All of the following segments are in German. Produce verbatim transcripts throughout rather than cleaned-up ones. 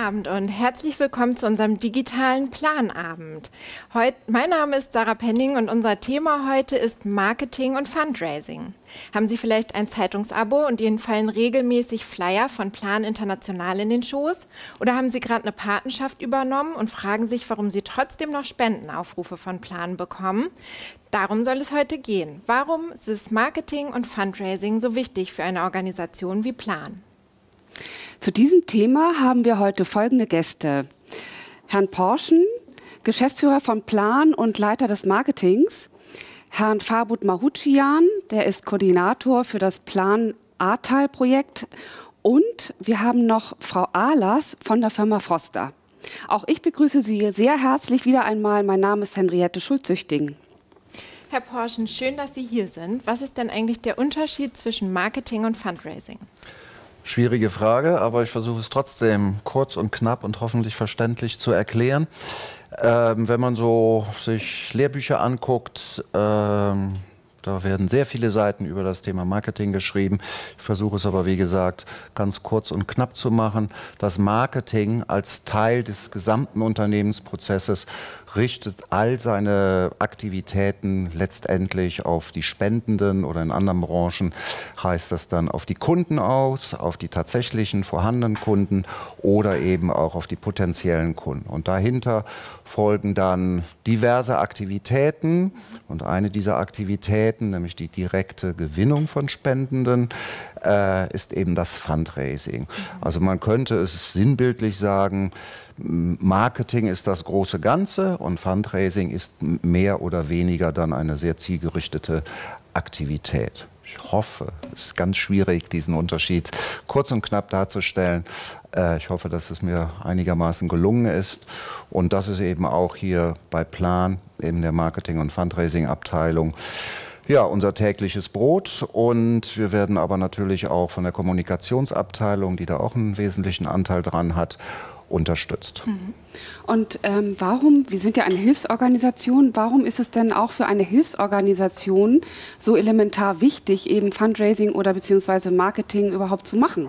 Abend und herzlich willkommen zu unserem digitalen Planabend. Heut, mein Name ist Sarah Penning und unser Thema heute ist Marketing und Fundraising. Haben Sie vielleicht ein Zeitungsabo und Ihnen fallen regelmäßig Flyer von Plan International in den Schoß? Oder haben Sie gerade eine Patenschaft übernommen und fragen sich, warum Sie trotzdem noch Spendenaufrufe von Plan bekommen? Darum soll es heute gehen. Warum ist Marketing und Fundraising so wichtig für eine Organisation wie Plan? Zu diesem Thema haben wir heute folgende Gäste. Herrn Porschen, Geschäftsführer von Plan und Leiter des Marketings. Herrn Farbut Mahuchian, der ist Koordinator für das Plan Ahrtal-Projekt. Und wir haben noch Frau Ahlers von der Firma Froster. Auch ich begrüße Sie sehr herzlich wieder einmal. Mein Name ist Henriette Schulz-Süchting. Herr Porschen, schön, dass Sie hier sind. Was ist denn eigentlich der Unterschied zwischen Marketing und Fundraising? Schwierige Frage, aber ich versuche es trotzdem kurz und knapp und hoffentlich verständlich zu erklären. Ähm, wenn man so sich Lehrbücher anguckt, ähm, da werden sehr viele Seiten über das Thema Marketing geschrieben. Ich versuche es aber, wie gesagt, ganz kurz und knapp zu machen. Das Marketing als Teil des gesamten Unternehmensprozesses richtet all seine Aktivitäten letztendlich auf die Spendenden oder in anderen Branchen heißt das dann auf die Kunden aus, auf die tatsächlichen vorhandenen Kunden oder eben auch auf die potenziellen Kunden. Und dahinter folgen dann diverse Aktivitäten und eine dieser Aktivitäten, nämlich die direkte Gewinnung von Spendenden, äh, ist eben das Fundraising. Also man könnte es sinnbildlich sagen, Marketing ist das große Ganze und Fundraising ist mehr oder weniger dann eine sehr zielgerichtete Aktivität. Ich hoffe, es ist ganz schwierig, diesen Unterschied kurz und knapp darzustellen. Äh, ich hoffe, dass es mir einigermaßen gelungen ist. Und das ist eben auch hier bei Plan, eben der Marketing- und Fundraising-Abteilung, ja, unser tägliches Brot. Und wir werden aber natürlich auch von der Kommunikationsabteilung, die da auch einen wesentlichen Anteil dran hat, unterstützt. Und ähm, warum, wir sind ja eine Hilfsorganisation, warum ist es denn auch für eine Hilfsorganisation so elementar wichtig, eben Fundraising oder beziehungsweise Marketing überhaupt zu machen?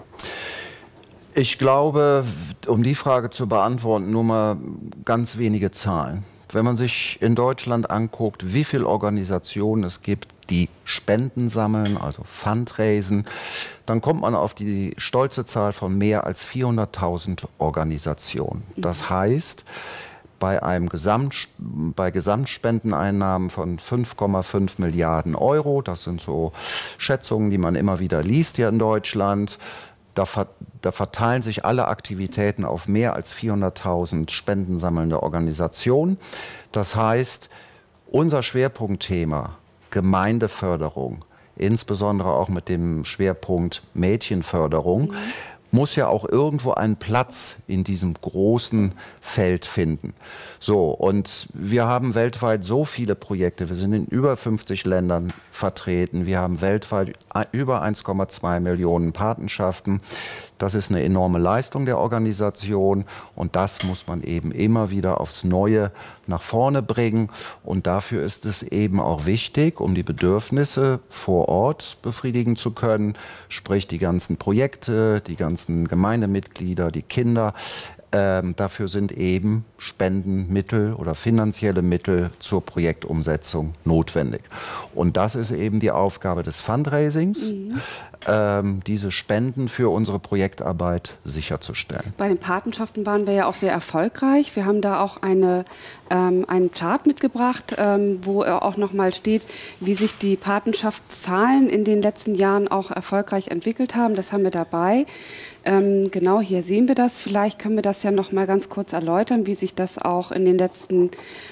Ich glaube, um die Frage zu beantworten, nur mal ganz wenige Zahlen. Wenn man sich in Deutschland anguckt, wie viele Organisationen es gibt, die Spenden sammeln, also Fundraisen, dann kommt man auf die stolze Zahl von mehr als vierhunderttausend Organisationen. Das heißt, bei einem Gesamt, bei Gesamtspendeneinnahmen von fünf Komma fünf Milliarden Euro, das sind so Schätzungen, die man immer wieder liest hier in Deutschland, Da, ver da verteilen sich alle Aktivitäten auf mehr als vierhunderttausend spendensammelnde Organisationen. Das heißt, unser Schwerpunktthema Gemeindeförderung, insbesondere auch mit dem Schwerpunkt Mädchenförderung, mhm. muss ja auch irgendwo einen Platz in diesem großen Feld finden. So, und wir haben weltweit so viele Projekte. Wir sind in über fünfzig Ländern vertreten. Wir haben weltweit über eins Komma zwei Millionen Patenschaften. Das ist eine enorme Leistung der Organisation und das muss man eben immer wieder aufs Neue nach vorne bringen. Und dafür ist es eben auch wichtig, um die Bedürfnisse vor Ort befriedigen zu können, sprich die ganzen Projekte, die ganzen Gemeindemitglieder, die Kinder. Ähm, dafür sind eben Spendenmittel oder finanzielle Mittel zur Projektumsetzung notwendig. Und das ist eben die Aufgabe des Fundraisings, mhm. ähm, diese Spenden für unsere Projektarbeit sicherzustellen. Bei den Patenschaften waren wir ja auch sehr erfolgreich. Wir haben da auch eine, ähm, einen Chart mitgebracht, ähm, wo auch nochmal steht, wie sich die Patenschaftszahlen in den letzten Jahren auch erfolgreich entwickelt haben. Das haben wir dabei. Ähm, genau, hier sehen wir das. Vielleicht können wir das ja noch mal ganz kurz erläutern, wie sich das auch in den letzten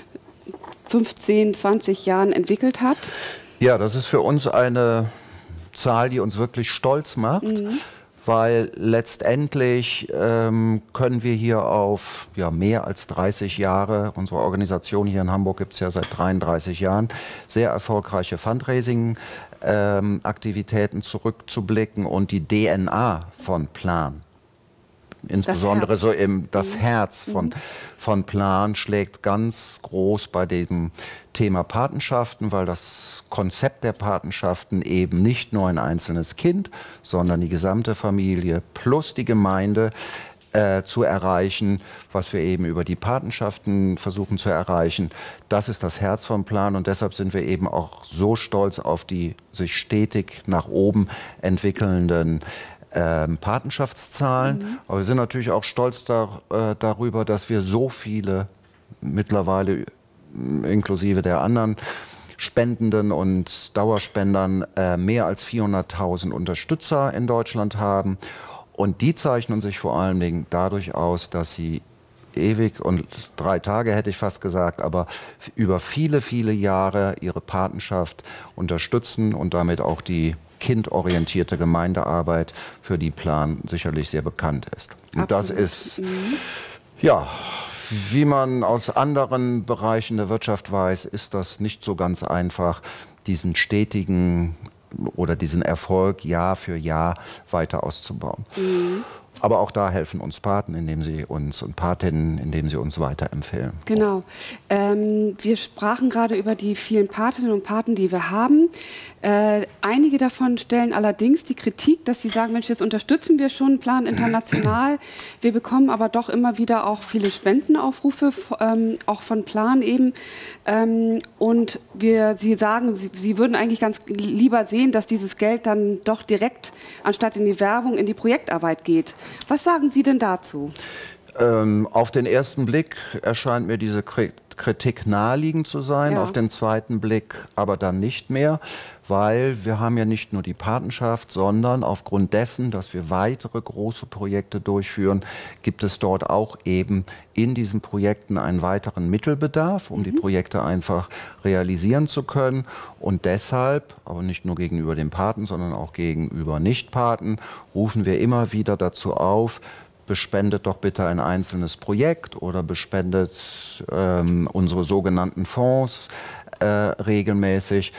fünfzehn, zwanzig Jahren entwickelt hat. Ja, das ist für uns eine Zahl, die uns wirklich stolz macht, mhm. weil letztendlich ähm, können wir hier auf ja, mehr als dreißig Jahre, unsere Organisation hier in Hamburg gibt es ja seit dreiunddreißig Jahren, sehr erfolgreiche Fundraising Ähm, Aktivitäten zurückzublicken und die D N A von Plan, insbesondere so im das mhm. Herz von, mhm. von Plan schlägt ganz groß bei dem Thema Patenschaften, weil das Konzept der Patenschaften eben nicht nur ein einzelnes Kind, sondern die gesamte Familie plus die Gemeinde äh, zu erreichen, was wir eben über die Patenschaften versuchen zu erreichen. Das ist das Herz vom Plan und deshalb sind wir eben auch so stolz auf die sich stetig nach oben entwickelnden ähm, Patenschaftszahlen. Mhm. Aber wir sind natürlich auch stolz da, äh, darüber, dass wir so viele mittlerweile inklusive der anderen Spendenden und Dauerspendern äh, mehr als vierhunderttausend Unterstützer in Deutschland haben. Und die zeichnen sich vor allen Dingen dadurch aus, dass sie ewig und drei Tage hätte ich fast gesagt, aber über viele, viele Jahre ihre Patenschaft unterstützen und damit auch die kindorientierte Gemeindearbeit, für die Plan sicherlich sehr bekannt ist. Und das ist, mhm. ja, wie man aus anderen Bereichen der Wirtschaft weiß, ist das nicht so ganz einfach, diesen stetigen oder diesen Erfolg Jahr für Jahr weiter auszubauen. Mhm. Aber auch da helfen uns Paten, indem sie uns und Patinnen, indem sie uns weiterempfehlen. Genau. Ähm, wir sprachen gerade über die vielen Patinnen und Paten, die wir haben. Äh, einige davon stellen allerdings die Kritik, dass sie sagen, Mensch, jetzt unterstützen wir schon Plan international. Wir bekommen aber doch immer wieder auch viele Spendenaufrufe, ähm, auch von Plan eben. Ähm, und wir, sie sagen, sie, sie würden eigentlich ganz lieber sehen, dass dieses Geld dann doch direkt, anstatt in die Werbung, in die Projektarbeit geht. Was sagen Sie denn dazu? Ähm, auf den ersten Blick erscheint mir diese Kritik naheliegend zu sein, ja. Auf den zweiten Blick aber dann nicht mehr, weil wir haben ja nicht nur die Patenschaft, sondern aufgrund dessen, dass wir weitere große Projekte durchführen, gibt es dort auch eben in diesen Projekten einen weiteren Mittelbedarf, um mhm. die Projekte einfach realisieren zu können. Und deshalb, aber nicht nur gegenüber den Paten, sondern auch gegenüber Nicht-Paten, rufen wir immer wieder dazu auf, bespendet doch bitte ein einzelnes Projekt oder bespendet ähm, unsere sogenannten Fonds äh, regelmäßig.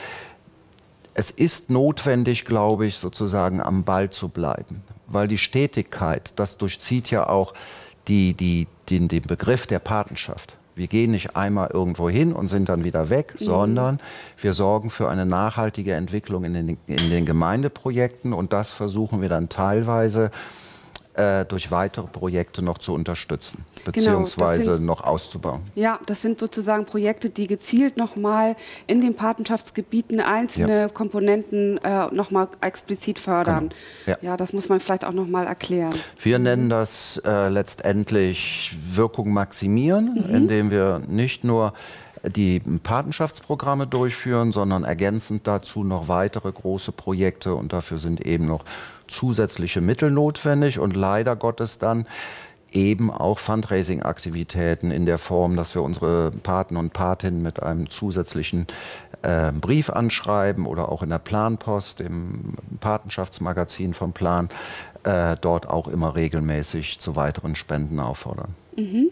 Es ist notwendig, glaube ich, sozusagen am Ball zu bleiben, weil die Stetigkeit, das durchzieht ja auch die, die, den, den Begriff der Patenschaft. Wir gehen nicht einmal irgendwo hin und sind dann wieder weg, mhm. sondern wir sorgen für eine nachhaltige Entwicklung in den, in den Gemeindeprojekten und das versuchen wir dann teilweise Äh, durch weitere Projekte noch zu unterstützen, beziehungsweise genau, sind, noch auszubauen. Ja, das sind sozusagen Projekte, die gezielt nochmal in den Patenschaftsgebieten einzelne ja. Komponenten äh, nochmal explizit fördern. Genau. Ja. ja, das muss man vielleicht auch nochmal erklären. Wir mhm. nennen das äh, letztendlich Wirkung maximieren, mhm. indem wir nicht nur die Patenschaftsprogramme durchführen, sondern ergänzend dazu noch weitere große Projekte und dafür sind eben noch zusätzliche Mittel notwendig und leider Gottes dann eben auch Fundraising-Aktivitäten in der Form, dass wir unsere Paten und Patinnen mit einem zusätzlichen äh, Brief anschreiben oder auch in der Planpost, im Patenschaftsmagazin vom Plan, äh, dort auch immer regelmäßig zu weiteren Spenden auffordern. Mhm.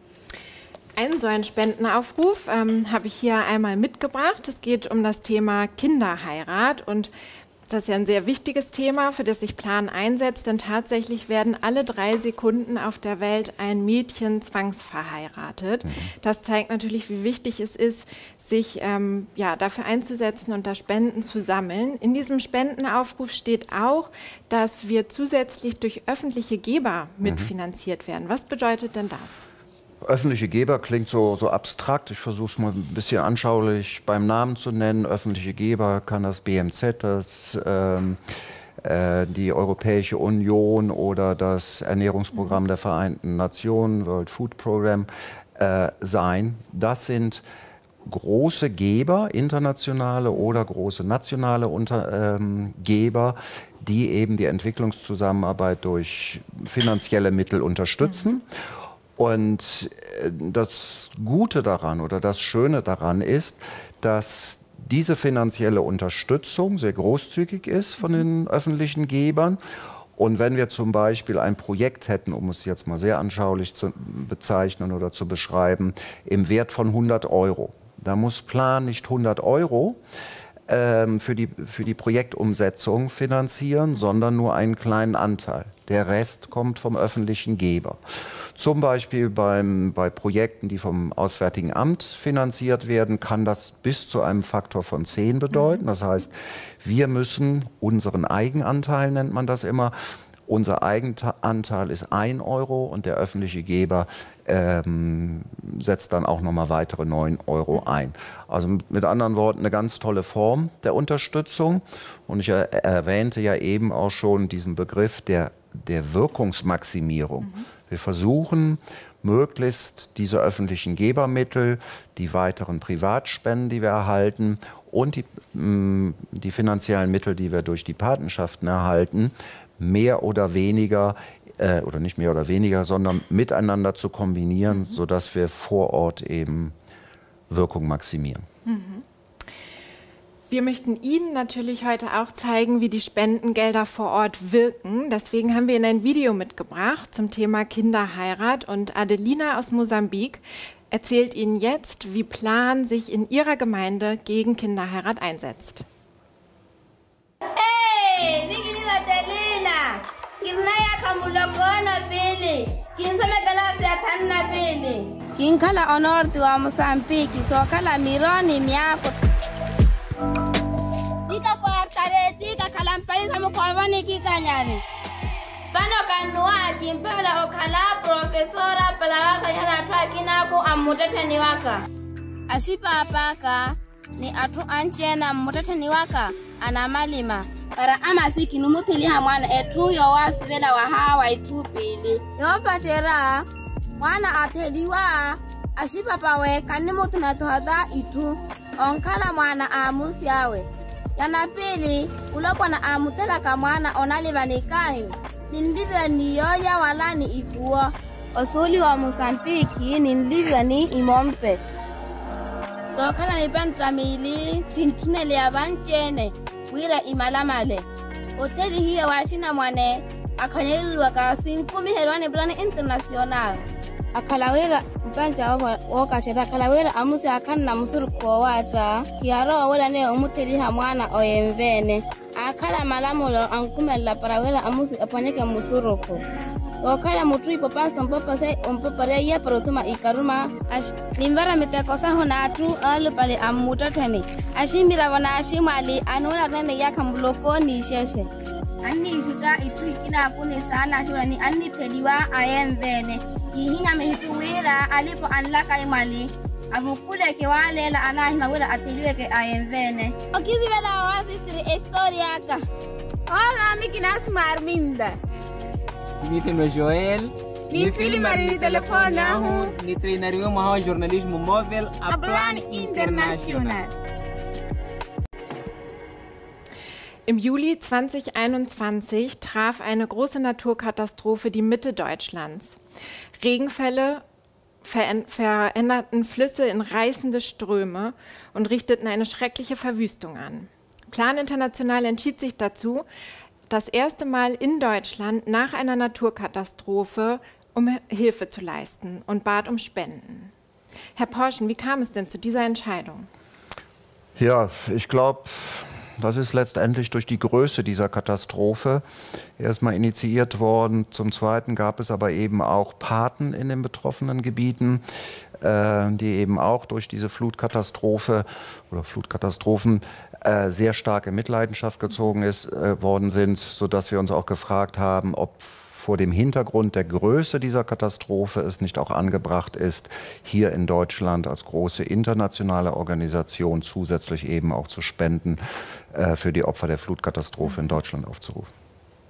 Einen so einen Spendenaufruf ähm, habe ich hier einmal mitgebracht. Es geht um das Thema Kinderheirat und das ist ja ein sehr wichtiges Thema, für das sich Plan einsetzt, denn tatsächlich werden alle drei Sekunden auf der Welt ein Mädchen zwangsverheiratet. Mhm. Das zeigt natürlich, wie wichtig es ist, sich ähm, ja, dafür einzusetzen und da Spenden zu sammeln. In diesem Spendenaufruf steht auch, dass wir zusätzlich durch öffentliche Geber mitfinanziert werden. Was bedeutet denn das? Öffentliche Geber klingt so, so abstrakt. Ich versuche es mal ein bisschen anschaulich beim Namen zu nennen. Öffentliche Geber kann das B M Z, das, ähm, äh, die Europäische Union oder das Ernährungsprogramm der Vereinten Nationen, World Food Program, äh, sein. Das sind große Geber, internationale oder große nationale Unter, ähm, Geber, die eben die Entwicklungszusammenarbeit durch finanzielle Mittel unterstützen. Mhm. Und das Gute daran oder das Schöne daran ist, dass diese finanzielle Unterstützung sehr großzügig ist von den öffentlichen Gebern. Und wenn wir zum Beispiel ein Projekt hätten, um es jetzt mal sehr anschaulich zu bezeichnen oder zu beschreiben, im Wert von hundert Euro, da muss Plan nicht hundert Euro ähm, für die, für die Projektumsetzung finanzieren, sondern nur einen kleinen Anteil. Der Rest kommt vom öffentlichen Geber. Zum Beispiel beim, bei Projekten, die vom Auswärtigen Amt finanziert werden, kann das bis zu einem Faktor von zehn bedeuten. Das heißt, wir müssen unseren Eigenanteil, nennt man das immer, Unser Eigenanteil ist ein Euro und der öffentliche Geber ähm, setzt dann auch nochmal weitere neun Euro ein. Also mit anderen Worten eine ganz tolle Form der Unterstützung. Und ich er erwähnte ja eben auch schon diesen Begriff der, der Wirkungsmaximierung. Mhm. Wir versuchen, möglichst diese öffentlichen Gebermittel, die weiteren Privatspenden, die wir erhalten und die, mh, die finanziellen Mittel, die wir durch die Patenschaften erhalten, mehr oder weniger, äh, oder nicht mehr oder weniger, sondern miteinander zu kombinieren, mhm. sodass wir vor Ort eben Wirkung maximieren. Mhm. Wir möchten Ihnen natürlich heute auch zeigen, wie die Spendengelder vor Ort wirken. Deswegen haben wir Ihnen ein Video mitgebracht zum Thema Kinderheirat. Und Adelina aus Mosambik erzählt Ihnen jetzt, wie Plan sich in ihrer Gemeinde gegen Kinderheirat einsetzt. Hey, wie geht es, Adelina? Kinaya kamulogona bili. Kinsome galasi atanna bili. Kinkala honor wa Mosambiki, so kala mironi miako. Tika kwa tare tika kalampari samu kwavani kika nyani. Pano kanua kimpela okala profesora palawaka yana twa kinako amuteteni waka. Asipa apaka ni atu anchena muteteni waka anamalima. Para ama siki numutili hamwana etu yo wasivela wa hawa itu pili. Yopatera mwana ateliwa ashipa pawe kanimutu metohada itu onkala mwana amusi yawe. Yana pili ulokwa na amutela ka mwana onaliva nikahi. Nindivya ni yoya wala ni ikuwa. Osuli wa Mosambiki nindivya ni imompe. So kala mipentra mili sintunele ya banchene. Wira imalamale. Hoteli hiyo washina mwane akanyelulwa ka sinkumi herwane plani international. Akalawira mpanja woka cheta akalawira amusi akanna musuru kwa wata. Kiaro wala ne umuteli hamwana oyemvene. Akala malamulo ankumela parawira amusi apanyeke musuru ko. Wakala mutui popansa mpopa se umpoparea ya parotuma ikaruma ash limbara mitekosa honatu alu pale amutatani ashimira wana ashimali anula tane yaka mloko ni sheshe anni shuta itu ikina kune sana shurani anni teliwa ayemvene ihinga mehituwira alipo anlaka imali abukule ke walela anahima wira ateliwe ke ayemvene okizi vela wasistri historia ka hola mikinas marminda. Mi filho Joel, mi filho Maria telefone, ni treinaria uma jornalismo móvel a Plan International. Im Juli zweitausendeinundzwanzig traf eine große Naturkatastrophe die Mitte Deutschlands. Regenfälle veränderten Flüsse in reißende Ströme und richteten eine schreckliche Verwüstung an. Plan International entschied sich dazu, das erste Mal in Deutschland nach einer Naturkatastrophe um Hilfe zu leisten und bat um Spenden. Herr Porschen, wie kam es denn zu dieser Entscheidung? Ja, ich glaube, das ist letztendlich durch die Größe dieser Katastrophe erstmal initiiert worden. Zum Zweiten gab es aber eben auch Paten in den betroffenen Gebieten, äh, die eben auch durch diese Flutkatastrophe oder Flutkatastrophen äh, sehr stark in Mitleidenschaft gezogen ist, äh, worden sind, sodass wir uns auch gefragt haben, ob vor dem Hintergrund der Größe dieser Katastrophe es nicht auch angebracht ist, hier in Deutschland als große internationale Organisation zusätzlich eben auch zu Spenden äh, für die Opfer der Flutkatastrophe in Deutschland aufzurufen.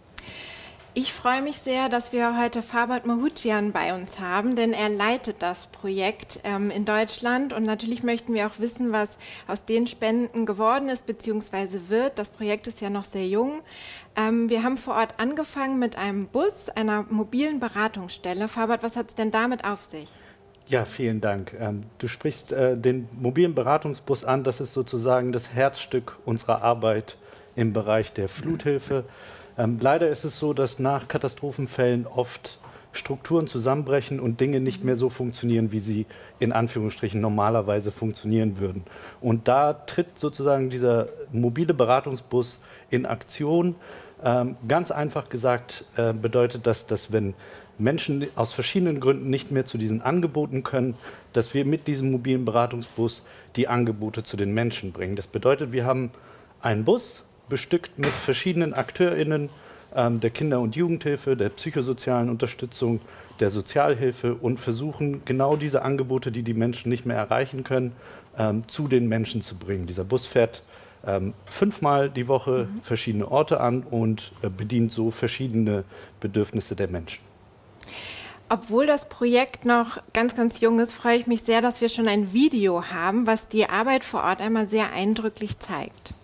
Ich freue mich sehr, dass wir heute Farbod Mahuchian bei uns haben, denn er leitet das Projekt ähm, in Deutschland. Und natürlich möchten wir auch wissen, was aus den Spenden geworden ist bzw. wird. Das Projekt ist ja noch sehr jung. Ähm, wir haben vor Ort angefangen mit einem Bus, einer mobilen Beratungsstelle. Farbod, was hat es denn damit auf sich? Ja, vielen Dank. Ähm, du sprichst äh, den mobilen Beratungsbus an. Das ist sozusagen das Herzstück unserer Arbeit im Bereich der Fluthilfe. Ähm, leider ist es so, dass nach Katastrophenfällen oft Strukturen zusammenbrechen und Dinge nicht mehr so funktionieren, wie sie in Anführungsstrichen normalerweise funktionieren würden. Und da tritt sozusagen dieser mobile Beratungsbus in Aktion. Ähm, ganz einfach gesagt äh, bedeutet das, dass wenn Menschen aus verschiedenen Gründen nicht mehr zu diesen Angeboten können, dass wir mit diesem mobilen Beratungsbus die Angebote zu den Menschen bringen. Das bedeutet, wir haben einen Bus, bestückt mit verschiedenen AkteurInnen, ähm, der Kinder- und Jugendhilfe, der psychosozialen Unterstützung, der Sozialhilfe und versuchen, genau diese Angebote, die die Menschen nicht mehr erreichen können, ähm, zu den Menschen zu bringen. Dieser Bus fährt ähm, fünfmal die Woche mhm. verschiedene Orte an und äh, bedient so verschiedene Bedürfnisse der Menschen. Obwohl das Projekt noch ganz, ganz jung ist, freue ich mich sehr, dass wir schon ein Video haben, was die Arbeit vor Ort einmal sehr eindrücklich zeigt.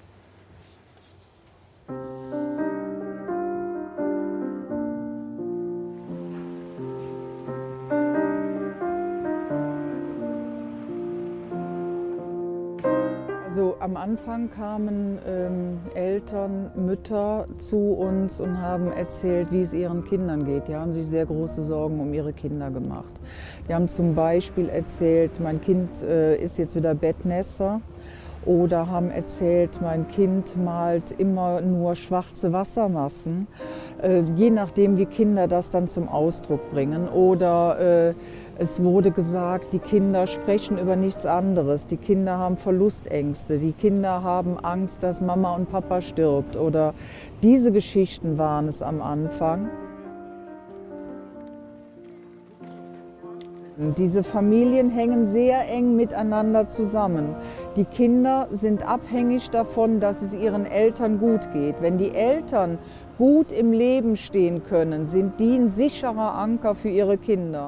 Also am Anfang kamen ähm, Eltern, Mütter zu uns und haben erzählt, wie es ihren Kindern geht. Die haben sich sehr große Sorgen um ihre Kinder gemacht. Die haben zum Beispiel erzählt, mein Kind äh, ist jetzt wieder Bettnässer. Oder haben erzählt, mein Kind malt immer nur schwarze Wassermassen. Äh, je nachdem, wie Kinder das dann zum Ausdruck bringen. Oder äh, es wurde gesagt, die Kinder sprechen über nichts anderes. Die Kinder haben Verlustängste. Die Kinder haben Angst, dass Mama und Papa stirbt. Oder diese Geschichten waren es am Anfang. Diese Familien hängen sehr eng miteinander zusammen. Die Kinder sind abhängig davon, dass es ihren Eltern gut geht. Wenn die Eltern gut im Leben stehen können, sind die ein sicherer Anker für ihre Kinder.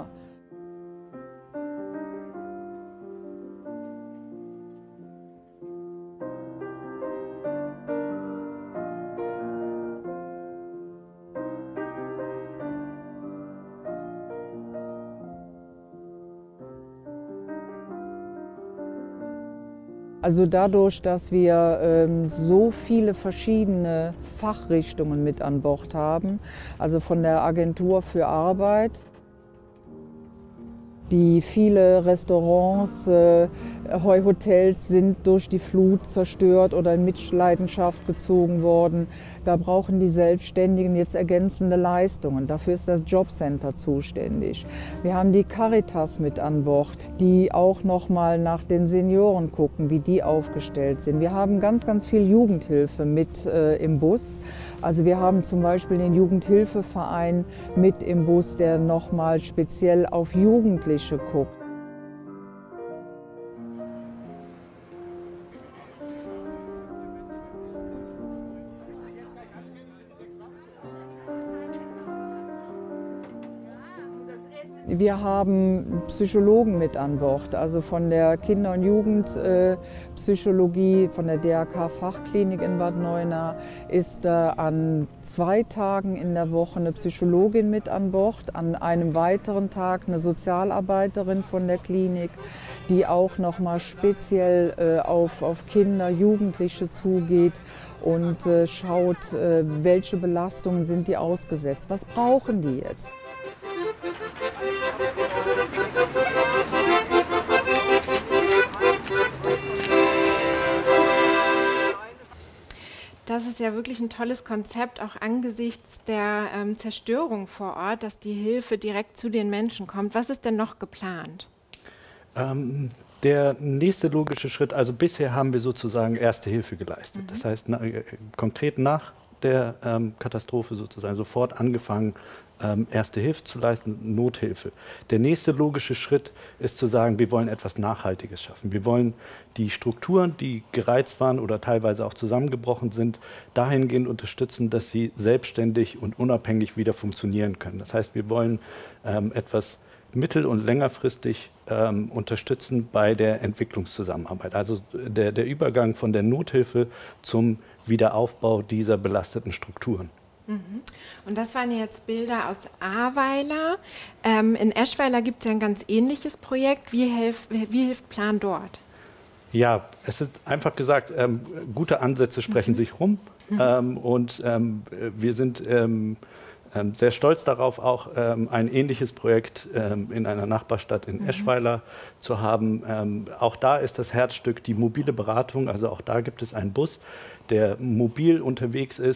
Also dadurch, dass wir ähm, so viele verschiedene Fachrichtungen mit an Bord haben, also von der Agentur für Arbeit, die viele Restaurants, äh, Hotels sind durch die Flut zerstört oder in Mitleidenschaft gezogen worden. Da brauchen die Selbstständigen jetzt ergänzende Leistungen. Dafür ist das Jobcenter zuständig. Wir haben die Caritas mit an Bord, die auch noch mal nach den Senioren gucken, wie die aufgestellt sind. Wir haben ganz, ganz viel Jugendhilfe mit äh, im Bus. Also wir haben zum Beispiel den Jugendhilfeverein mit im Bus, der noch mal speziell auf Jugendliche guckt. Wir haben Psychologen mit an Bord, also von der Kinder- und Jugendpsychologie, von der D R K-Fachklinik in Bad Neuenahr ist äh, an zwei Tagen in der Woche eine Psychologin mit an Bord, an einem weiteren Tag eine Sozialarbeiterin von der Klinik, die auch noch mal speziell äh, auf, auf Kinder, Jugendliche zugeht und äh, schaut, äh, welche Belastungen sind die ausgesetzt, was brauchen die jetzt. Das ist ja wirklich ein tolles Konzept, auch angesichts der ähm, Zerstörung vor Ort, dass die Hilfe direkt zu den Menschen kommt. Was ist denn noch geplant? Ähm, der nächste logische Schritt, also bisher haben wir sozusagen Erste Hilfe geleistet. Mhm. Das heißt, na, äh, konkret nach der ähm, Katastrophe sozusagen sofort angefangen, ähm, Erste Hilfe zu leisten, Nothilfe. Der nächste logische Schritt ist zu sagen, wir wollen etwas Nachhaltiges schaffen. Wir wollen die Strukturen, die gereizt waren oder teilweise auch zusammengebrochen sind, dahingehend unterstützen, dass sie selbstständig und unabhängig wieder funktionieren können. Das heißt, wir wollen ähm, etwas mittel- und längerfristig ähm, unterstützen bei der Entwicklungszusammenarbeit. Also der, der Übergang von der Nothilfe zum Wiederaufbau dieser belasteten Strukturen. Und das waren jetzt Bilder aus Ahrweiler. Ähm, in Eschweiler gibt es ja ein ganz ähnliches Projekt. Wie, helf, wie hilft Plan dort? Ja, es ist einfach gesagt, ähm, gute Ansätze sprechen mhm. sich rum. Mhm. Ähm, und ähm, wir sind ähm, ähm, sehr stolz darauf, auch ähm, ein ähnliches Projekt ähm, in einer Nachbarstadt in mhm. Eschweiler zu haben. Ähm, auch da ist das Herzstück die mobile Beratung. Also auch da gibt es einen Bus, der mobil unterwegs ist,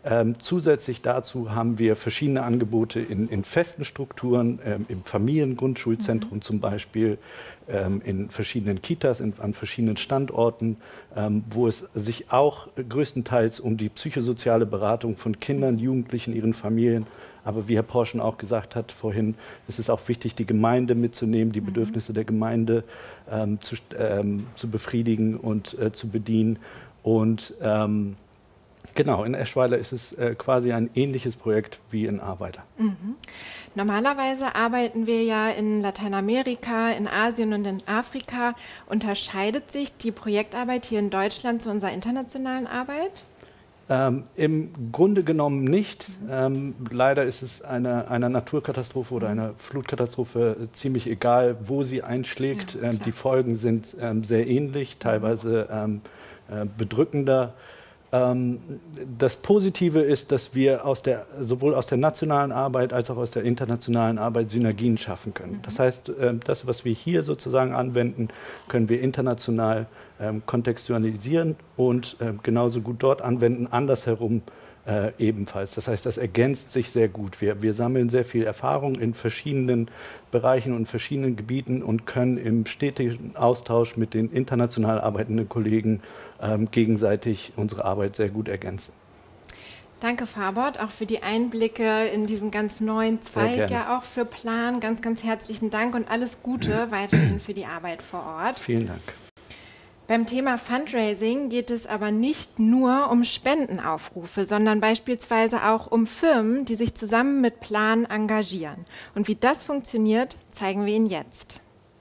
Ähm, zusätzlich dazu haben wir verschiedene Angebote in, in festen Strukturen, ähm, im Familiengrundschulzentrum mhm. zum Beispiel, ähm, in verschiedenen Kitas, in, an verschiedenen Standorten, ähm, wo es sich auch größtenteils um die psychosoziale Beratung von Kindern, Jugendlichen, ihren Familien, aber wie Herr Porschen auch gesagt hat vorhin, ist es auch wichtig, die Gemeinde mitzunehmen, die mhm. Bedürfnisse der Gemeinde ähm, zu, ähm, zu befriedigen und äh, zu bedienen. Und ähm, genau, in Eschweiler ist es äh, quasi ein ähnliches Projekt wie in Ahrweiler. Mhm. Normalerweise arbeiten wir ja in Lateinamerika, in Asien und in Afrika. Unterscheidet sich die Projektarbeit hier in Deutschland zu unserer internationalen Arbeit? Ähm, Im Grunde genommen nicht. Ähm, leider ist es einer eine Naturkatastrophe oder einer Flutkatastrophe äh, ziemlich egal, wo sie einschlägt. Ja, ähm, die Folgen sind ähm, sehr ähnlich, teilweise ähm, äh, bedrückender. Ähm, das Positive ist, dass wir aus der, sowohl aus der nationalen Arbeit als auch aus der internationalen Arbeit Synergien schaffen können. Das heißt, äh, das, was wir hier sozusagen anwenden, können wir international ähm, kontextualisieren und äh, genauso gut dort anwenden, andersherum äh, ebenfalls. Das heißt, das ergänzt sich sehr gut. Wir, wir sammeln sehr viel Erfahrung in verschiedenen Bereichen und verschiedenen Gebieten und können im stetigen Austausch mit den international arbeitenden Kollegen ähm, gegenseitig unsere Arbeit sehr gut ergänzen. Danke, Farbod, auch für die Einblicke in diesen ganz neuen Zweig, ja auch für Plan. Ganz, ganz herzlichen Dank und alles Gute weiterhin für die Arbeit vor Ort. Vielen Dank. Beim Thema Fundraising geht es aber nicht nur um Spendenaufrufe, sondern beispielsweise auch um Firmen, die sich zusammen mit Plan engagieren. Und wie das funktioniert, zeigen wir Ihnen jetzt.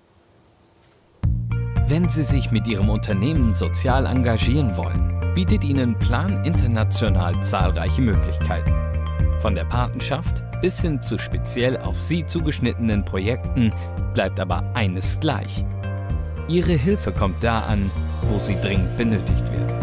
Wenn Sie sich mit Ihrem Unternehmen sozial engagieren wollen, bietet Ihnen Plan international zahlreiche Möglichkeiten. Von der Patenschaft bis hin zu speziell auf Sie zugeschnittenen Projekten bleibt aber eines gleich. Ihre Hilfe kommt da an, wo sie dringend benötigt wird.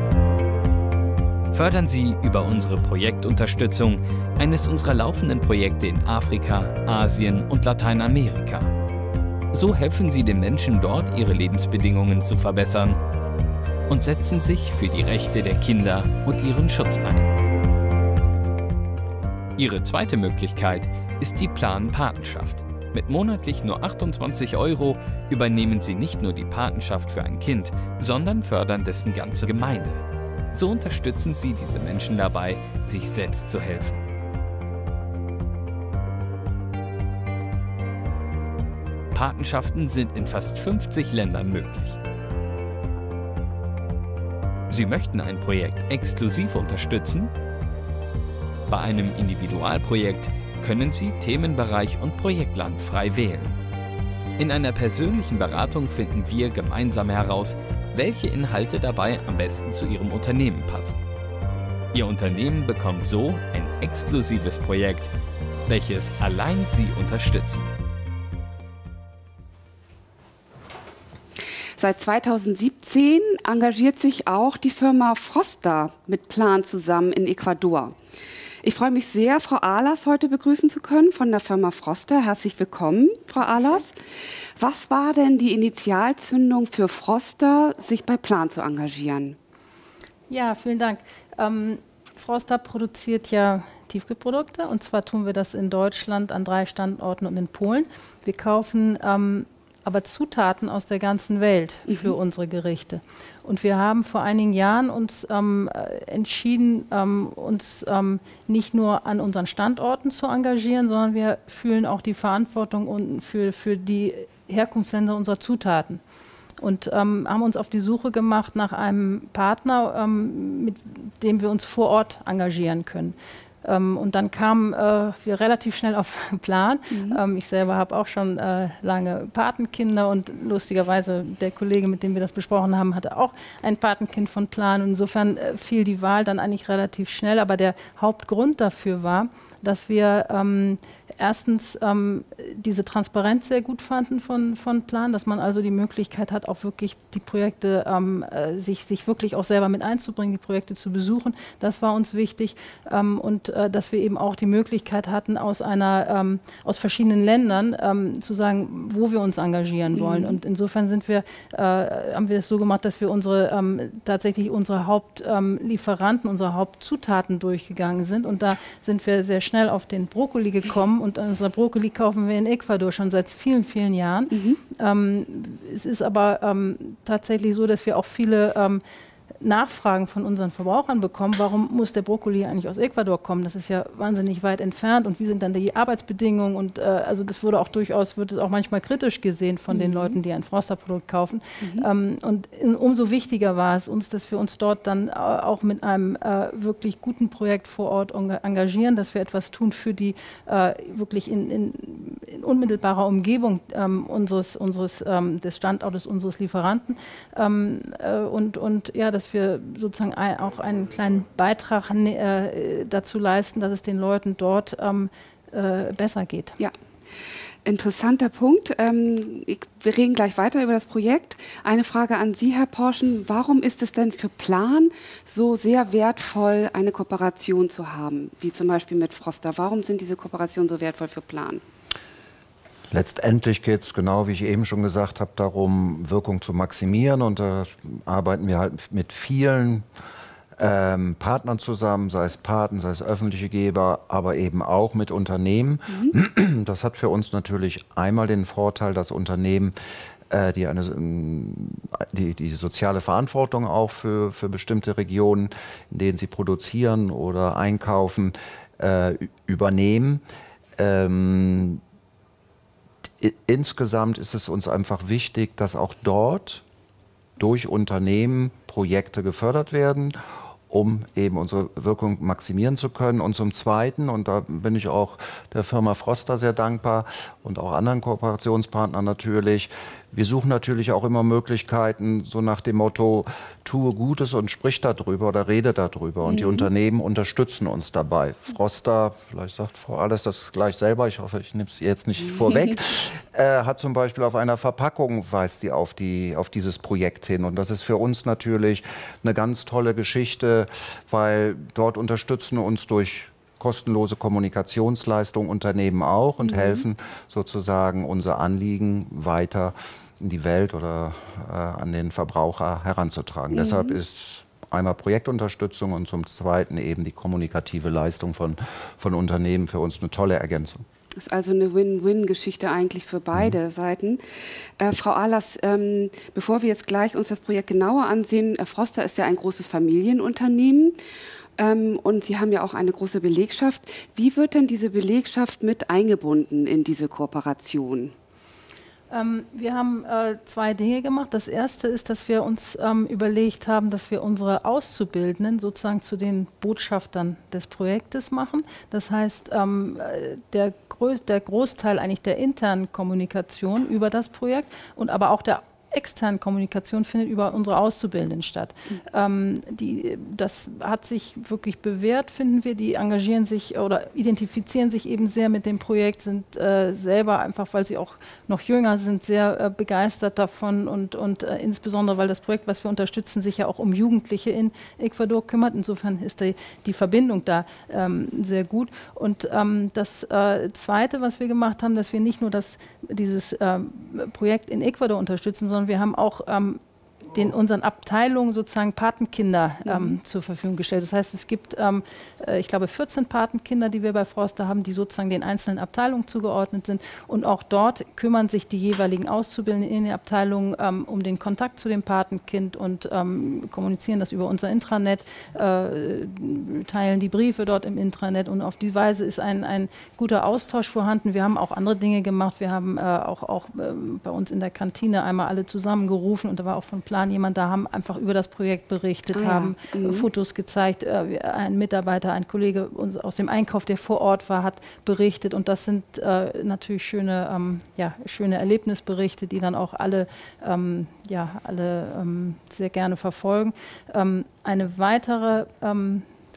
Fördern Sie über unsere Projektunterstützung eines unserer laufenden Projekte in Afrika, Asien und Lateinamerika. So helfen Sie den Menschen dort, ihre Lebensbedingungen zu verbessern und setzen sich für die Rechte der Kinder und ihren Schutz ein. Ihre zweite Möglichkeit ist die Plan-Patenschaft. Mit monatlich nur achtundzwanzig Euro übernehmen Sie nicht nur die Patenschaft für ein Kind, sondern fördern dessen ganze Gemeinde. So unterstützen Sie diese Menschen dabei, sich selbst zu helfen. Patenschaften sind in fast fünfzig Ländern möglich. Sie möchten ein Projekt exklusiv unterstützen? Bei einem Individualprojekt können Sie Themenbereich und Projektland frei wählen. In einer persönlichen Beratung finden wir gemeinsam heraus, welche Inhalte dabei am besten zu Ihrem Unternehmen passen. Ihr Unternehmen bekommt so ein exklusives Projekt, welches allein Sie unterstützen. Seit zweitausendsiebzehn engagiert sich auch die Firma Froster mit Plan zusammen in Ecuador. Ich freue mich sehr, Frau Ahlers heute begrüßen zu können von der Firma Froster. Herzlich willkommen, Frau Ahlers. Was war denn die Initialzündung für Froster, sich bei Plan zu engagieren? Ja, vielen Dank. Ähm, Froster produziert ja Tiefkühlprodukte, und zwar tun wir das in Deutschland an drei Standorten und in Polen. Wir kaufen ähm, aber Zutaten aus der ganzen Welt für mhm. unsere Gerichte. Und wir haben vor einigen Jahren uns ähm, entschieden, ähm, uns ähm, nicht nur an unseren Standorten zu engagieren, sondern wir fühlen auch die Verantwortung für, für die Herkunftsländer unserer Zutaten. Und ähm, haben uns auf die Suche gemacht nach einem Partner, ähm, mit dem wir uns vor Ort engagieren können. Ähm, und dann kamen äh, wir relativ schnell auf Plan. Mhm. Ähm, ich selber habe auch schon äh, lange Patenkinder, und lustigerweise der Kollege, mit dem wir das besprochen haben, hatte auch ein Patenkind von Plan. Und insofern äh, fiel die Wahl dann eigentlich relativ schnell. Aber der Hauptgrund dafür war, dass wir ähm, erstens ähm, diese Transparenz sehr gut fanden von, von Plan, dass man also die Möglichkeit hat, auch wirklich die Projekte, ähm, äh, sich, sich wirklich auch selber mit einzubringen, die Projekte zu besuchen. Das war uns wichtig. Ähm, und äh, dass wir eben auch die Möglichkeit hatten, aus einer, ähm, aus verschiedenen Ländern ähm, zu sagen, wo wir uns engagieren wollen. Mhm. Und insofern sind wir, äh, haben wir das so gemacht, dass wir unsere, ähm, tatsächlich unsere Hauptlieferanten, ähm, unsere Hauptzutaten durchgegangen sind. Und da sind wir sehr schnell auf den Brokkoli gekommen. Und unser Brokkoli kaufen wir in Ecuador schon seit vielen, vielen Jahren. Mhm. Ähm, es ist aber ähm, tatsächlich so, dass wir auch viele ähm, Nachfragen von unseren Verbrauchern bekommen, warum muss der Brokkoli eigentlich aus Ecuador kommen? Das ist ja wahnsinnig weit entfernt und wie sind dann die Arbeitsbedingungen? Und äh, also das wurde auch durchaus, wird es auch manchmal kritisch gesehen von mhm. den Leuten, die ein Froster-Produkt kaufen. Mhm. Ähm, und in, umso wichtiger war es uns, dass wir uns dort dann äh, auch mit einem äh, wirklich guten Projekt vor Ort engagieren, dass wir etwas tun für die äh, wirklich in, in, in unmittelbarer Umgebung ähm, unseres, unseres, ähm, des Standortes unseres Lieferanten ähm, äh, und, und ja, dass wir sozusagen ein, auch einen kleinen Beitrag äh, dazu leisten, dass es den Leuten dort ähm, äh, besser geht. Ja, interessanter Punkt. Ähm, ich, wir reden gleich weiter über das Projekt. Eine Frage an Sie, Herr Porschen. Warum ist es denn für Plan so sehr wertvoll, eine Kooperation zu haben, wie zum Beispiel mit Froster? Warum sind diese Kooperationen so wertvoll für Plan? Letztendlich geht es, genau wie ich eben schon gesagt habe, darum, Wirkung zu maximieren. Und da arbeiten wir halt mit vielen ähm, Partnern zusammen, sei es Paten, sei es öffentliche Geber, aber eben auch mit Unternehmen. Mhm. Das hat für uns natürlich einmal den Vorteil, dass Unternehmen äh, die eine die, die soziale Verantwortung auch für, für bestimmte Regionen, in denen sie produzieren oder einkaufen, äh, übernehmen. Ähm, Insgesamt ist es uns einfach wichtig, dass auch dort durch Unternehmen Projekte gefördert werden, um eben unsere Wirkung maximieren zu können. Und zum Zweiten, und da bin ich auch der Firma Froster sehr dankbar und auch anderen Kooperationspartnern natürlich, wir suchen natürlich auch immer Möglichkeiten, so nach dem Motto, tue Gutes und sprich darüber oder rede darüber. Und mhm. die Unternehmen unterstützen uns dabei. Froster, vielleicht sagt Frau Alles das gleich selber, ich hoffe, ich nehme es jetzt nicht vorweg, äh, hat zum Beispiel auf einer Verpackung, weist sie auf, die, auf dieses Projekt hin. Und das ist für uns natürlich eine ganz tolle Geschichte, weil dort unterstützen uns durch kostenlose Kommunikationsleistungen Unternehmen auch und mhm. helfen sozusagen unser Anliegen weiter in die Welt oder äh, an den Verbraucher heranzutragen. Mhm. Deshalb ist einmal Projektunterstützung und zum Zweiten eben die kommunikative Leistung von, von Unternehmen für uns eine tolle Ergänzung. Das ist also eine Win-Win-Geschichte eigentlich für beide mhm. Seiten. Äh, Frau Ahlers, ähm, bevor wir jetzt gleich uns das Projekt genauer ansehen, äh, Froster ist ja ein großes Familienunternehmen. Ähm, und Sie haben ja auch eine große Belegschaft. Wie wird denn diese Belegschaft mit eingebunden in diese Kooperation? Ähm, wir haben äh, zwei Dinge gemacht. Das erste ist, dass wir uns ähm, überlegt haben, dass wir unsere Auszubildenden sozusagen zu den Botschaftern des Projektes machen. Das heißt, ähm, der, Groß der Großteil eigentlich der internen Kommunikation über das Projekt und aber auch der externe Kommunikation findet über unsere Auszubildenden statt. Mhm. Ähm, die, das hat sich wirklich bewährt, finden wir. Die engagieren sich oder identifizieren sich eben sehr mit dem Projekt, sind äh, selber einfach, weil sie auch noch jünger sind, sehr äh, begeistert davon und, und äh, insbesondere, weil das Projekt, was wir unterstützen, sich ja auch um Jugendliche in Ecuador kümmert. Insofern ist die, die Verbindung da ähm, sehr gut. Und ähm, das äh, Zweite, was wir gemacht haben, dass wir nicht nur das, dieses ähm, Projekt in Ecuador unterstützen, sondern wir haben auch ähm, den unseren Abteilungen sozusagen Patenkinder ähm, mhm. zur Verfügung gestellt. Das heißt, es gibt, ähm, äh, ich glaube, vierzehn Patenkinder, die wir bei Froster haben, die sozusagen den einzelnen Abteilungen zugeordnet sind. Und auch dort kümmern sich die jeweiligen Auszubildenden in den Abteilungen ähm, um den Kontakt zu dem Patenkind und ähm, kommunizieren das über unser Intranet, äh, teilen die Briefe dort im Intranet. Und auf die Weise ist ein, ein guter Austausch vorhanden. Wir haben auch andere Dinge gemacht. Wir haben äh, auch, auch äh, bei uns in der Kantine einmal alle zusammengerufen und da war auch von Plan jemand da, haben einfach über das Projekt berichtet, ah, haben ja. mhm. Fotos gezeigt. Äh, ein Mitarbeiter, ein Kollege aus dem Einkauf, der vor Ort war, hat berichtet. Und das sind äh, natürlich schöne, ähm, ja, schöne Erlebnisberichte, die dann auch alle, ähm, ja, alle ähm, sehr gerne verfolgen. Ähm, eine weitere, ähm, vielleicht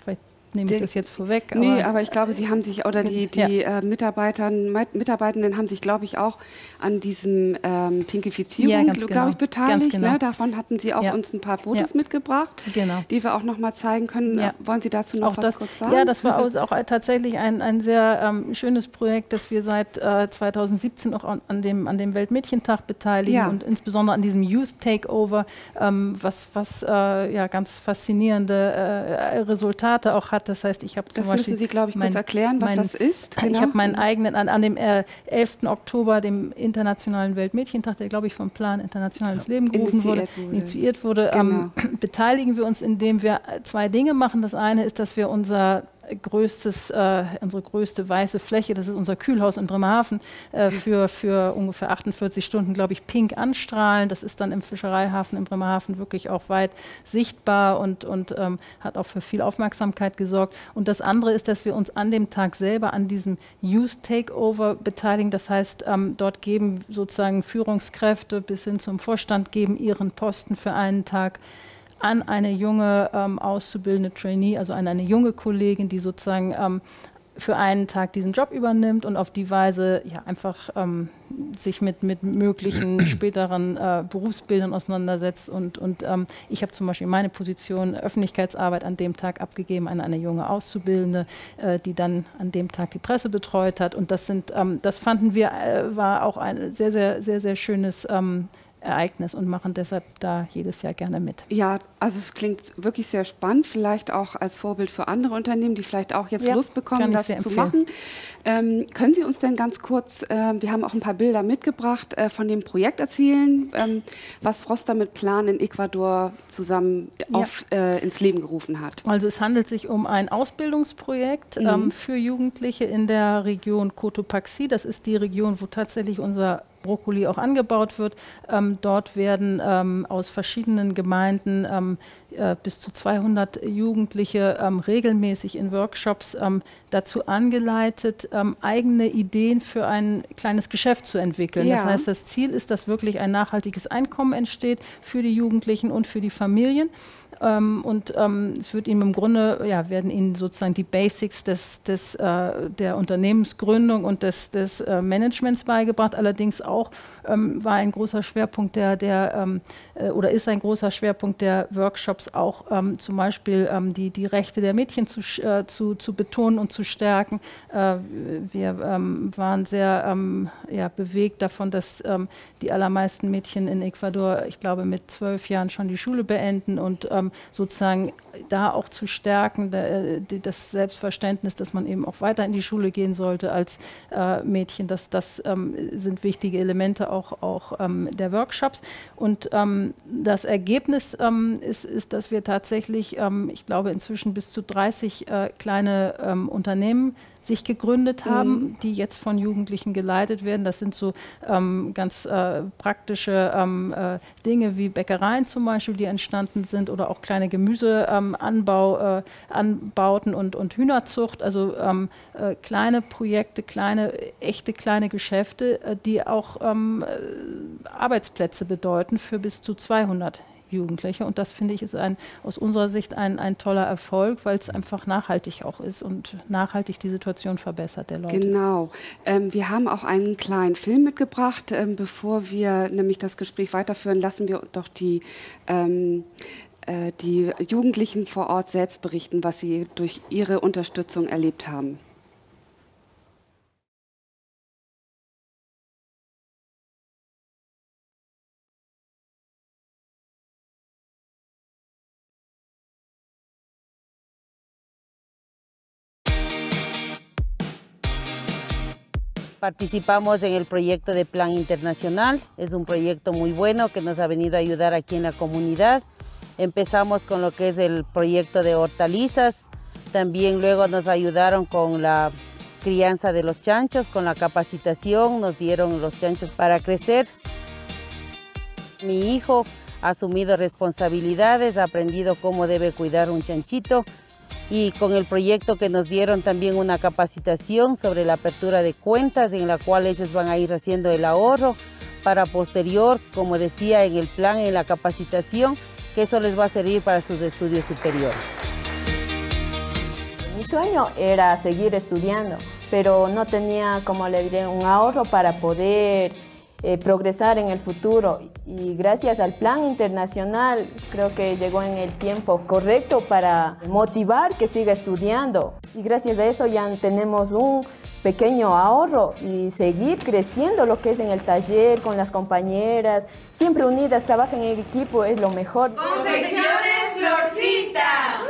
nehme ich das jetzt vorweg. Aber nee, aber ich glaube, Sie haben sich, oder die, die ja. äh, Mitarbeitern, Mitarbeitenden haben sich, glaube ich, auch an diesem ähm, Pinkifizierung, ja, glaube genau. ich, beteiligt. Genau. Ne? Davon hatten Sie auch ja. uns ein paar Fotos ja. mitgebracht, genau. die wir auch noch mal zeigen können. Ja. Wollen Sie dazu noch auch was das, kurz sagen? Ja, das war auch, auch tatsächlich ein, ein sehr ähm, schönes Projekt, das wir seit äh, zweitausendsiebzehn auch an, an, dem, an dem Weltmädchentag beteiligen ja. und insbesondere an diesem Youth Takeover, ähm, was, was äh, ja, ganz faszinierende äh, Resultate auch hat. Das heißt, ich habe zum das Beispiel... müssen Sie, glaube ich, kurz mein, erklären, was mein, das ist. Genau. Ich habe meinen eigenen, an, an dem äh, elften Oktober, dem Internationalen Weltmädchentag, der, glaube ich, vom Plan International ins Leben gerufen initiiert wurde, wurde, initiiert wurde, genau. ähm, beteiligen wir uns, indem wir zwei Dinge machen. Das eine ist, dass wir unser größtes, äh, unsere größte weiße Fläche, das ist unser Kühlhaus in Bremerhaven, äh, für, für ungefähr achtundvierzig Stunden, glaube ich, pink anstrahlen. Das ist dann im Fischereihafen in Bremerhaven wirklich auch weit sichtbar und, und ähm, hat auch für viel Aufmerksamkeit gesorgt. Und das andere ist, dass wir uns an dem Tag selber an diesem Youth Takeover beteiligen. Das heißt, ähm, dort geben sozusagen Führungskräfte bis hin zum Vorstand geben ihren Posten für einen Tag an eine junge ähm, auszubildende Trainee, also an eine junge Kollegin, die sozusagen ähm, für einen Tag diesen Job übernimmt und auf die Weise ja, einfach ähm, sich mit, mit möglichen späteren äh, Berufsbildern auseinandersetzt. Und, und ähm, ich habe zum Beispiel meine Position Öffentlichkeitsarbeit an dem Tag abgegeben an eine junge Auszubildende, äh, die dann an dem Tag die Presse betreut hat. Und das sind, ähm, das fanden wir, äh, war auch ein sehr, sehr, sehr, sehr schönes ähm, Ereignis und machen deshalb da jedes Jahr gerne mit. Ja, also es klingt wirklich sehr spannend, vielleicht auch als Vorbild für andere Unternehmen, die vielleicht auch jetzt ja, Lust bekommen, das zu machen. Ähm, können Sie uns denn ganz kurz, äh, wir haben auch ein paar Bilder mitgebracht, äh, von dem Projekt erzählen, ähm, was Froster mit Plan in Ecuador zusammen ja. auf, äh, ins Leben gerufen hat? Also es handelt sich um ein Ausbildungsprojekt mhm. ähm, für Jugendliche in der Region Cotopaxi. Das ist die Region, wo tatsächlich unser Brokkoli auch angebaut wird. Ähm, dort werden ähm, aus verschiedenen Gemeinden ähm, äh, bis zu zweihundert Jugendliche ähm, regelmäßig in Workshops ähm, dazu angeleitet, ähm, eigene Ideen für ein kleines Geschäft zu entwickeln. Ja. Das heißt, das Ziel ist, dass wirklich ein nachhaltiges Einkommen entsteht für die Jugendlichen und für die Familien. Ähm, und ähm, es wird ihnen im Grunde, ja, werden ihnen sozusagen die Basics des, des, äh, der Unternehmensgründung und des, des äh, Managements beigebracht. Allerdings auch ähm, war ein großer Schwerpunkt der, der ähm, äh, oder ist ein großer Schwerpunkt der Workshops auch ähm, zum Beispiel ähm, die, die Rechte der Mädchen zu, äh, zu, zu betonen und zu stärken. Äh, wir ähm, waren sehr ähm, ja, bewegt davon, dass ähm, die allermeisten Mädchen in Ecuador, ich glaube, mit zwölf Jahren schon die Schule beenden und ähm, sozusagen da auch zu stärken, der, das Selbstverständnis, dass man eben auch weiter in die Schule gehen sollte als äh, Mädchen. Das, das ähm, sind wichtige Elemente auch, auch ähm, der Workshops. Und ähm, das Ergebnis ähm, ist, ist, dass wir tatsächlich, ähm, ich glaube, inzwischen bis zu dreißig äh, kleine ähm, Unternehmen sich gegründet haben, mhm. die jetzt von Jugendlichen geleitet werden. Das sind so ähm, ganz äh, praktische ähm, äh, Dinge wie Bäckereien zum Beispiel, die entstanden sind, oder auch kleine Gemüseanbau, ähm, äh, Anbauten und, und Hühnerzucht. Also ähm, äh, kleine Projekte, kleine, echte kleine Geschäfte, äh, die auch ähm, äh, Arbeitsplätze bedeuten für bis zu zweihundert Jugendliche. Und das, finde ich, ist ein, aus unserer Sicht ein, ein toller Erfolg, weil es einfach nachhaltig auch ist und nachhaltig die Situation verbessert der Leute. Genau. Ähm, wir haben auch einen kleinen Film mitgebracht. Ähm, bevor wir nämlich das Gespräch weiterführen, lassen wir doch die, ähm, äh, die Jugendlichen vor Ort selbst berichten, was sie durch ihre Unterstützung erlebt haben. Participamos en el proyecto de Plan Internacional. Es un proyecto muy bueno que nos ha venido a ayudar aquí en la comunidad. Empezamos con lo que es el proyecto de hortalizas. También luego nos ayudaron con la crianza de los chanchos, con la capacitación. Nos dieron los chanchos para crecer. Mi hijo ha asumido responsabilidades, ha aprendido cómo debe cuidar un chanchito. Y con el proyecto que nos dieron también una capacitación sobre la apertura de cuentas en la cual ellos van a ir haciendo el ahorro para posterior, como decía en el plan, en la capacitación, que eso les va a servir para sus estudios superiores. Mi sueño era seguir estudiando, pero no tenía, como le diré, un ahorro para poder eh, progresar en el futuro. Y gracias al plan internacional, creo que llegó en el tiempo correcto para motivar que siga estudiando. Y gracias a eso ya tenemos un pequeño ahorro y seguir creciendo lo que es en el taller, con las compañeras, siempre unidas, trabajan en equipo, es lo mejor. Confecciones Florcita.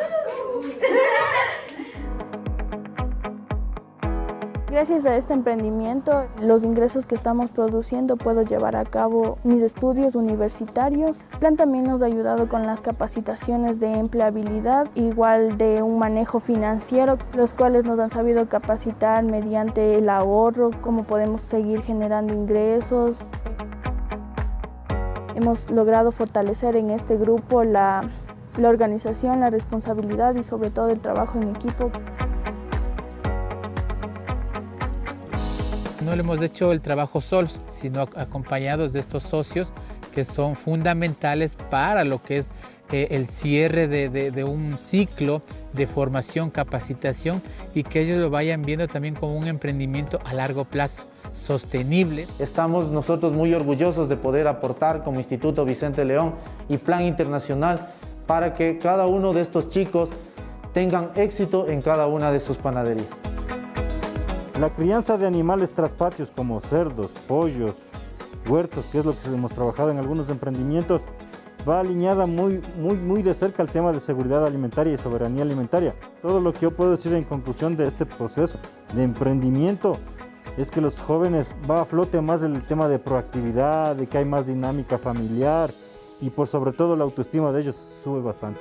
Gracias a este emprendimiento, los ingresos que estamos produciendo, puedo llevar a cabo mis estudios universitarios. El plan también nos ha ayudado con las capacitaciones de empleabilidad, igual de un manejo financiero, los cuales nos han sabido capacitar mediante el ahorro, cómo podemos seguir generando ingresos. Hemos logrado fortalecer en este grupo la, la organización, la responsabilidad y sobre todo el trabajo en equipo. No le hemos hecho el trabajo solos, sino acompañados de estos socios que son fundamentales para lo que es eh, el cierre de, de, de un ciclo de formación, capacitación y que ellos lo vayan viendo también como un emprendimiento a largo plazo, sostenible. Estamos nosotros muy orgullosos de poder aportar como Instituto Vicente León y Plan Internacional para que cada uno de estos chicos tengan éxito en cada una de sus panaderías. La crianza de animales traspatios como cerdos, pollos, huertos, que es lo que hemos trabajado en algunos emprendimientos, va alineada muy, muy, muy de cerca al tema de seguridad alimentaria y soberanía alimentaria. Todo lo que yo puedo decir en conclusión de este proceso de emprendimiento es que los jóvenes va a flote más el tema de proactividad, de que hay más dinámica familiar y por sobre todo la autoestima de ellos sube bastante.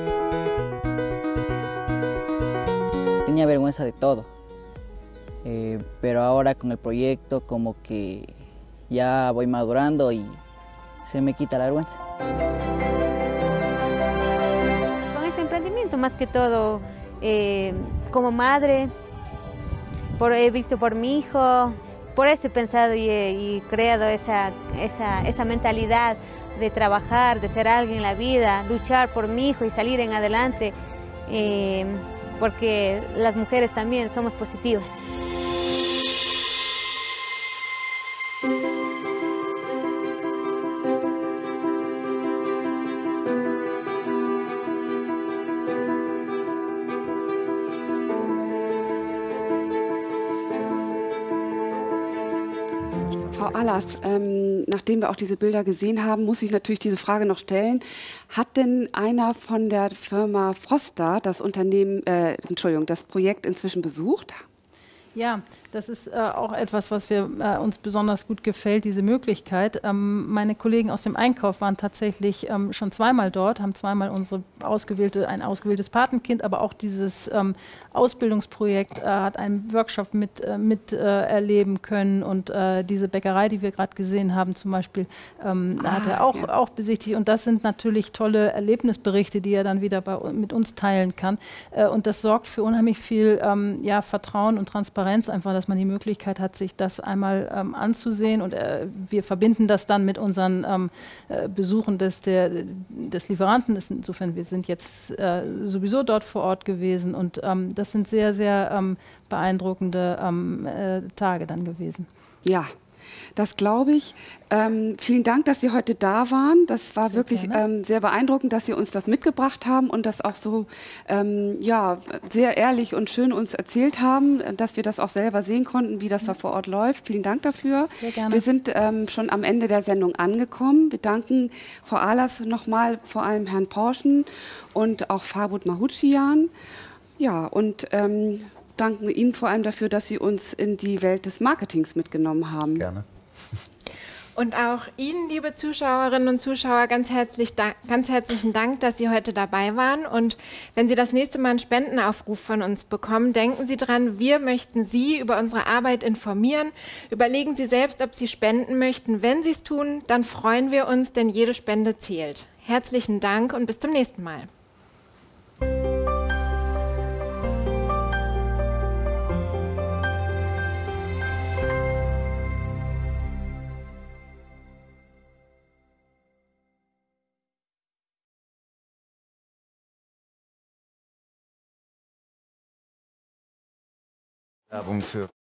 Tenía vergüenza de todo. Eh, pero ahora con el proyecto como que ya voy madurando y se me quita la vergüenza. Con ese emprendimiento más que todo eh, como madre, por, he visto por mi hijo, por eso he pensado y, y creado esa, esa, esa mentalidad de trabajar, de ser alguien en la vida, luchar por mi hijo y salir en adelante, eh, porque las mujeres también somos positivas. Frau Ahlers, ähm, nachdem wir auch diese Bilder gesehen haben, muss ich natürlich diese Frage noch stellen. Hat denn einer von der Firma Froster das Unternehmen, äh, Entschuldigung, das Projekt inzwischen besucht? Ja, das ist äh, auch etwas, was wir, äh, uns besonders gut gefällt, diese Möglichkeit. Ähm, meine Kollegen aus dem Einkauf waren tatsächlich ähm, schon zweimal dort, haben zweimal unsere ausgewählte, ein ausgewähltes Patenkind, aber auch dieses ähm, Ausbildungsprojekt äh, hat einen Workshop mit, äh, mit äh, erleben können und äh, diese Bäckerei, die wir gerade gesehen haben zum Beispiel, ähm, ah, hat er auch, ja. auch besichtigt und das sind natürlich tolle Erlebnisberichte, die er dann wieder bei, mit uns teilen kann äh, und das sorgt für unheimlich viel ähm, ja, Vertrauen und Transparenz einfach, dass man die Möglichkeit hat, sich das einmal ähm, anzusehen und äh, wir verbinden das dann mit unseren ähm, äh, Besuchen des, der, des Lieferanten. Insofern, wir sind jetzt äh, sowieso dort vor Ort gewesen und ähm, das sind sehr, sehr ähm, beeindruckende ähm, äh, Tage dann gewesen. Ja, das glaube ich. Ähm, vielen Dank, dass Sie heute da waren. Das war sehr wirklich ähm, sehr beeindruckend, dass Sie uns das mitgebracht haben und das auch so ähm, ja, sehr ehrlich und schön uns erzählt haben, dass wir das auch selber sehen konnten, wie das da vor Ort läuft. Vielen Dank dafür. Sehr gerne. Wir sind ähm, schon am Ende der Sendung angekommen. Wir danken Frau Ahlers nochmal, vor allem Herrn Porschen und auch Farbut Mahuchian. Ja, und ähm, danken Ihnen vor allem dafür, dass Sie uns in die Welt des Marketings mitgenommen haben. Gerne. Und auch Ihnen, liebe Zuschauerinnen und Zuschauer, ganz, herzlich, ganz herzlichen Dank, dass Sie heute dabei waren. Und wenn Sie das nächste Mal einen Spendenaufruf von uns bekommen, denken Sie dran, wir möchten Sie über unsere Arbeit informieren. Überlegen Sie selbst, ob Sie spenden möchten. Wenn Sie es tun, dann freuen wir uns, denn jede Spende zählt. Herzlichen Dank und bis zum nächsten Mal. Werbung für